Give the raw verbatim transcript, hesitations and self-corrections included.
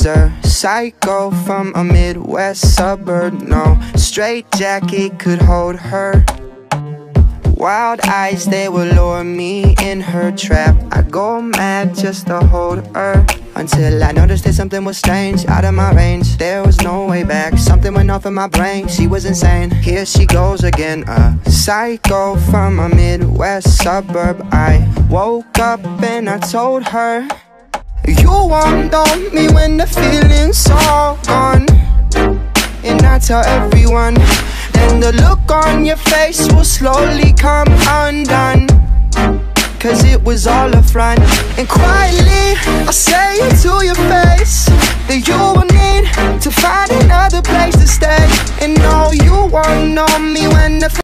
She's a psycho from a Midwest suburb. No straitjacket could hold her. Wild eyes, they will lure me in her trap. I go mad just to hold her, until I noticed that something was strange, out of my range. There was no way back, something went off in my brain. She was insane, here she goes again. A psycho from a Midwest suburb. I woke up and I told her, you won't on me when the feeling's all gone. And I tell everyone, and the look on your face will slowly come undone, cause it was all a front. And quietly I say it to your face, that you will need to find another place to stay. And no, you won't know me when the